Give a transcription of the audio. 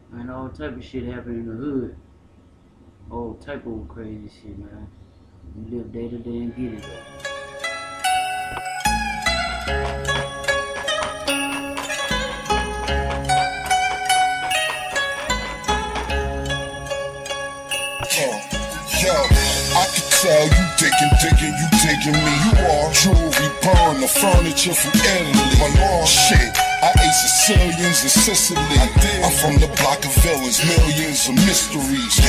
Man, all type of shit happen in the hood. All type of crazy shit, man. You live day to day and get it though. Yo, I can tell you digging, you digging me. You are jewelry, pawn, the furniture from Italy. My law, shit, I ate Sicilians in Sicily. I'm from the block of villains, millions of mysteries.